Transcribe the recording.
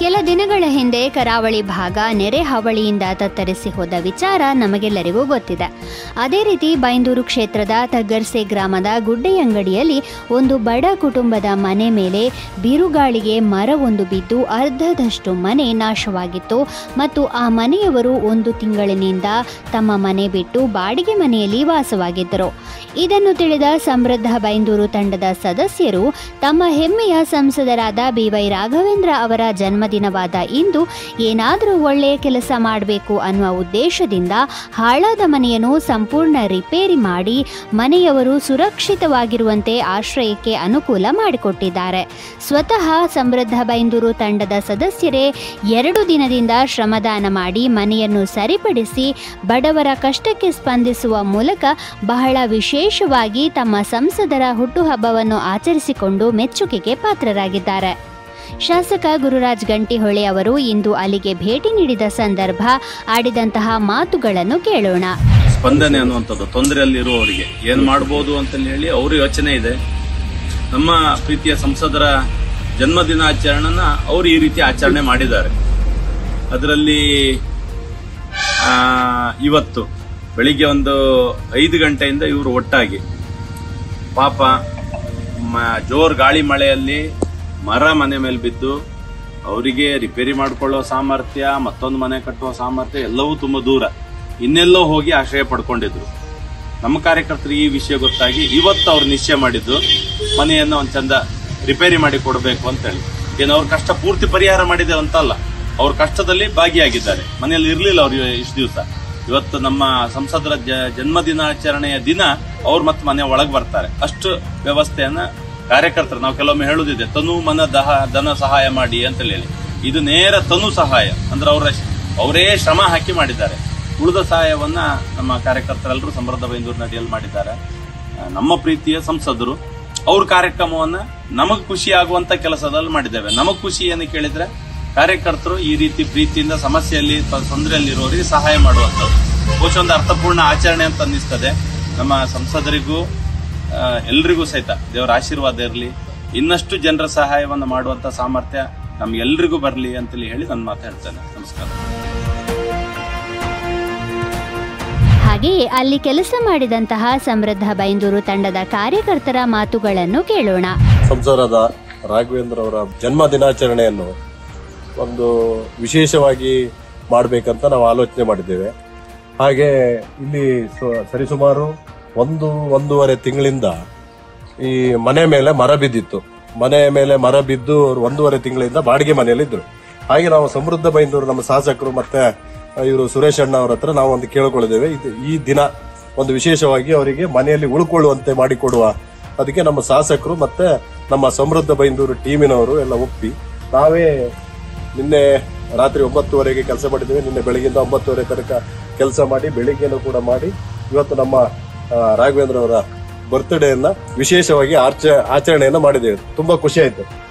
ಕೆಲ ದಿನಗಳ ಹಿಂದೆ ಕರಾವಳಿ ಭಾಗ ನೆರೆ ಹಾವಳಿಯಿಂದ ತತ್ತರಿಸಿ ಹೋದ ವಿಚಾರ ನಮಗೆಲ್ಲರಿಗೂ ಗೊತ್ತಿದೆ. ಅದೇ ರೀತಿ ಬೈಂದೂರು ಕ್ಷೇತ್ರದ ತಗ್ಗರ್ಸೆ ಗ್ರಾಮದ ಗುಡ್ಡೆಯಂಗಡಿಯಲ್ಲಿ ಒಂದು ಬಡ ಕುಟುಂಬದ ಮನೆ ಮೇಲೆ ಬಿರುಗಾಳಿಗೆ ಮರವೊಂದು ಬಿದ್ದು ಅರ್ಧದಷ್ಟು ಮನೆ ನಾಶವಾಗಿತ್ತು ಮತ್ತು ಆ ಮನೆಯವರು 1 ತಿಂಗಳಿನಿಂದ ತಮ್ಮ ಮನೆ ಬಿಟ್ಟು ಬಾಡಿಗೆ ಮನೆಯಲ್ಲಿ ವಾಸವಾಗಿದ್ದರು. ಇದನ್ನು ತಿಳಿದ ಸಮೃದ್ಧ ಬೈಂದೂರು ತಂಡದ ಸದಸ್ಯರು ತಮ್ಮ ಹೆಮ್ಮೆಯ ಸಂಸದರಾದ BY ರಾಘವೇಂದ್ರ ಅವರ ಜನ್ಮದಿನವಾದ ಇಂದು ಏನಾದರೂ ಒಳ್ಳೆಯ ಕೆಲಸ ಮಾಡಬೇಕು ಅನ್ನುವ ಉದ್ದೇಶದಿಂದ ಹಾಳಾದ ಮನೆಯನ್ನು ಸಂಪೂರ್ಣ ರಿಪೇರಿ ಮಾಡಿ ಮನೆಯವರು ಸುರಕ್ಷಿತವಾಗಿರುವಂತೆ ಆಶ್ರಯಕ್ಕೆ ಅನುಕೂಲ ಮಾಡಿಕೊಟ್ಟಿದ್ದಾರೆ. ಸ್ವತಃ ಸಮೃದ್ಧ ಬೈಂದೂರು ತಂಡದ ಸದಸ್ಯರೇ 2 ದಿನದಿಂದ ಶ್ರಮದಾನ ಮಾಡಿ ಮನೆಯನ್ನು ಸರಿಪಡಿಸಿ ಬಡವರ ಕಷ್ಟಕ್ಕೆ ಸ್ಪಂದಿಸುವ ಮೂಲಕ ಬಹಳ ವಿಶೇಷವಾಗಿ ತಮ್ಮ ಸಂಸದರ ಹುಟ್ಟುಹಬ್ಬವನ್ನು ಆಚರಿಸಿಕೊಂಡು ಮೆಚ್ಚುಗೆಗೆ ಪಾತ್ರರಾಗಿದ್ದಾರೆ. ಶಾಸಕ ಗುರುರಾಜ್ ಗಂಟಿಹೊಳೆ ಅವರು ಇಂದು ಅಲ್ಲಿಗೆ ಭೇಟಿ ನೀಡಿದ ಸಂದರ್ಭ ಆಡಿದಂತಹ ಮಾತುಗಳನ್ನು ಕೇಳೋಣ. ಸ್ಪಂದನೆ ಅನ್ನುವಂಥದ್ದು ತೊಂದರೆಯಲ್ಲಿರುವವರಿಗೆ ಏನು ಮಾಡಬಹುದು ಅಂತ ಹೇಳಿ ಅವ್ರ ಯೋಚನೆ ಇದೆ. ನಮ್ಮ ಪ್ರೀತಿಯ ಸಂಸದರ ಜನ್ಮದಿನಾಚರಣೆನ ಅವರು ಈ ರೀತಿ ಆಚರಣೆ ಮಾಡಿದ್ದಾರೆ. ಅದರಲ್ಲಿ ಇವತ್ತು ಬೆಳಿಗ್ಗೆ ಒಂದು 5 ಗಂಟೆಯಿಂದ ಇವರು ಒಟ್ಟಾಗಿ ಪಾಪ ಜೋರ್ ಗಾಳಿ ಮಳೆಯಲ್ಲಿ ಮರ ಮನೆ ಮೇಲೆ ಬಿದ್ದು ಅವರಿಗೆ ರಿಪೇರಿ ಮಾಡಿಕೊಳ್ಳೋ ಸಾಮರ್ಥ್ಯ, ಮತ್ತೊಂದು ಮನೆ ಕಟ್ಟುವ ಸಾಮರ್ಥ್ಯ ಎಲ್ಲವೂ ತುಂಬಾ ದೂರ, ಇನ್ನೆಲ್ಲೋ ಹೋಗಿ ಆಶ್ರಯ ಪಡ್ಕೊಂಡಿದ್ರು. ನಮ್ಮ ಕಾರ್ಯಕರ್ತರಿಗೆ ಈ ವಿಷಯ ಗೊತ್ತಾಗಿ ಇವತ್ತು ಅವ್ರು ನಿಶ್ಚಯ ಮಾಡಿದ್ದು ಮನೆಯನ್ನು ಒಂದು ಚಂದ ರಿಪೇರಿ ಮಾಡಿ ಕೊಡಬೇಕು ಅಂತೇಳಿ. ಏನು ಅವ್ರ ಕಷ್ಟ ಪೂರ್ತಿ ಪರಿಹಾರ ಮಾಡಿದೆ ಅಂತಲ್ಲ, ಅವ್ರ ಕಷ್ಟದಲ್ಲಿ ಭಾಗಿಯಾಗಿದ್ದಾರೆ. ಮನೆಯಲ್ಲಿ ಇರ್ಲಿಲ್ಲ ಅವ್ರು ಇಷ್ಟು ದಿವಸ. ಇವತ್ತು ನಮ್ಮ ಸಂಸದರ ಜನ್ಮದಿನಾಚರಣೆಯ ದಿನ ಅವ್ರು ಮತ್ತೆ ಮನೆ ಒಳಗೆ ಬರ್ತಾರೆ. ಅಷ್ಟು ವ್ಯವಸ್ಥೆಯನ್ನ ಕಾರ್ಯಕರ್ತರು ನಾವು ಕೆಲವೊಮ್ಮೆ ಹೇಳುದಿದೆ, ತನು ಮನ ಧನ ಸಹಾಯ ಮಾಡಿ ಅಂತ ಹೇಳಿ. ಇದು ನೇರ ತನು ಸಹಾಯ ಅಂದ್ರೆ ಅವರೇ ಶ್ರಮ ಹಾಕಿ ಮಾಡಿದ್ದಾರೆ. ಉಳಿದ ಸಹಾಯವನ್ನ ನಮ್ಮ ಕಾರ್ಯಕರ್ತರೆಲ್ಲರೂ ಸಮೃದ್ಧ ಬೈಂದೂರು ನಡಿಯಲ್ಲಿ ಮಾಡಿದ್ದಾರೆ. ನಮ್ಮ ಪ್ರೀತಿಯ ಸಂಸದರು ಅವ್ರ ಕಾರ್ಯಕ್ರಮವನ್ನ ನಮಗ್ ಖುಷಿ ಆಗುವಂತ ಕೆಲಸದಲ್ಲಿ ಮಾಡಿದ್ದೇವೆ. ನಮಗ್ ಖುಷಿ ಏನು ಕೇಳಿದ್ರೆ ಕಾರ್ಯಕರ್ತರು ಈ ರೀತಿ ಪ್ರೀತಿಯಿಂದ ಸಮಸ್ಯೆಯಲ್ಲಿ ತೊಂದರೆಯಲ್ಲಿರೋರಿಗೆ ಸಹಾಯ ಮಾಡುವಂಥದ್ದು ಬಹುಶಃ ಒಂದು ಅರ್ಥಪೂರ್ಣ ಆಚರಣೆ ಅಂತ ಅನ್ನಿಸ್ತದೆ. ನಮ್ಮ ಸಂಸದರಿಗೂ ಎಲ್ರಿಗೂ ಸಹಿತ ದೇವರ ಆಶೀರ್ವಾದ ಇರಲಿ, ಇನ್ನಷ್ಟು ಜನರ ಸಹಾಯವನ್ನು ಮಾಡುವಂತ ಸಾಮರ್ಥ್ಯ ನಮ್ಗೆಲ್ರಿಗೂ ಬರಲಿ ಅಂತೇಳಿ ಹೇಳಿ ನನ್ನ ಮಾತು ಹೇಳ್ತೇನೆ. ನಮಸ್ಕಾರ. ಹಾಗೆಯೇ ಅಲ್ಲಿ ಕೆಲಸ ಮಾಡಿದಂತಹ ಸಮೃದ್ಧ ಬೈಂದೂರು ತಂಡದ ಕಾರ್ಯಕರ್ತರ ಮಾತುಗಳನ್ನು ಕೇಳೋಣ. ಸಂಸದರಾದ ರಾಘವೇಂದ್ರ ಅವರ ಜನ್ಮ ದಿನಾಚರಣೆಯನ್ನು ಒಂದು ವಿಶೇಷವಾಗಿ ಮಾಡಬೇಕಂತ ನಾವು ಆಲೋಚನೆ ಮಾಡಿದ್ದೇವೆ. ಹಾಗೆ ಇಲ್ಲಿ ಸರಿಸುಮಾರು 1-1.5 ತಿಂಗಳಿಂದ ಈ ಮನೆ ಮೇಲೆ ಮರ ಬಿದ್ದಿತ್ತು. ಮನೆ ಮೇಲೆ ಮರ ಬಿದ್ದು 1.5 ತಿಂಗಳಿಂದ ಬಾಡಿಗೆ ಮನೆಯಲ್ಲಿದ್ದರು. ಹಾಗೆ ನಾವು ಸಮೃದ್ಧ ಬೈಂದೂರು ನಮ್ಮ ಶಾಸಕರು ಮತ್ತೆ ಇವರು ಸುರೇಶ್ ಅಣ್ಣ ಅವರ ಹತ್ರ ನಾವು ಒಂದು ಕೇಳಿಕೊಳ್ಳಿದ್ದೇವೆ, ಈ ದಿನ ಒಂದು ವಿಶೇಷವಾಗಿ ಅವರಿಗೆ ಮನೆಯಲ್ಲಿ ಉಳ್ಕೊಳ್ಳುವಂತೆ ಮಾಡಿಕೊಡುವ. ಅದಕ್ಕೆ ನಮ್ಮ ಶಾಸಕರು ಮತ್ತೆ ನಮ್ಮ ಸಮೃದ್ಧ ಬೈಂದೂರು ಟೀಮಿನವರು ಎಲ್ಲ ಒಪ್ಪಿ ನಾವೇ ನಿನ್ನೆ ರಾತ್ರಿ 9:30ಗೆ ಕೆಲಸ ಮಾಡಿದ್ದೇವೆ. ನಿನ್ನೆ ಬೆಳಗ್ಗೆಯಿಂದ 9:30 ತನಕ ಕೆಲಸ ಮಾಡಿ ಬೆಳಿಗ್ಗೆನೂ ಕೂಡ ಮಾಡಿ ಇವತ್ತು ನಮ್ಮ ರಾಘವೇಂದ್ರ ಅವರ ಬರ್ತ್ಡೇಯನ್ನ ವಿಶೇಷವಾಗಿ ಆಚರಣೆಯನ್ನ ಮಾಡಿದ್ದೇವೆ. ತುಂಬಾ ಖುಷಿ ಆಯ್ತು.